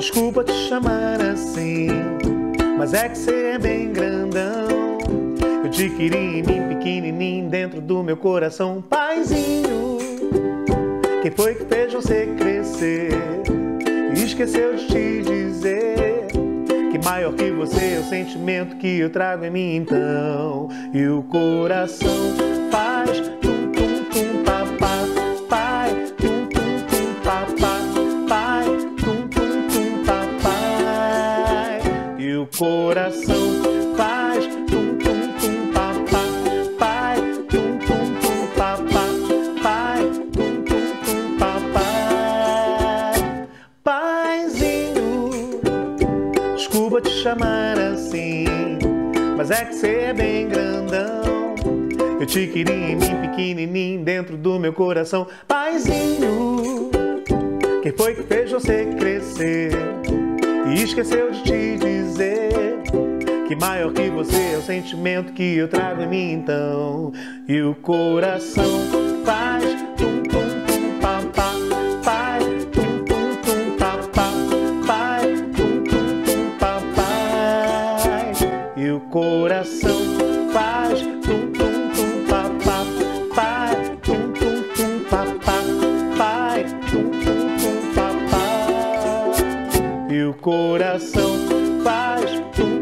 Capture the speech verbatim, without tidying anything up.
Desculpa te chamar assim, mas é que cê é bem grandão. Eu te queria em mim, pequenininho, dentro do meu coração. Paizinho, quem foi que fez você crescer e esqueceu de te dizer que maior que você é o sentimento que eu trago em mim então. E o coração faz tum tum tum papá, pai, tum tum tum papá, pai, tum tum tum papai. E o coração faz tum tum tum papá, pai, tum tum tum papá, pai, tum tum tum papai. Paizinho, desculpa te chamar assim, mas é que cê é bem grandão. Eu te queria em mim, pequenininho, dentro do meu coração. Paizinho, quem foi que fez você crescer e esqueceu de te dizer que maior que você é o sentimento que eu trago em mim então. E o coração faz tum tum tum papá, pai, tum tum tum papá, pai, tum tum tum papai. E o coração faz tum tum tum papá, pai, tum tum tum papá, pai, tum tum tum papai. E o coração faz tum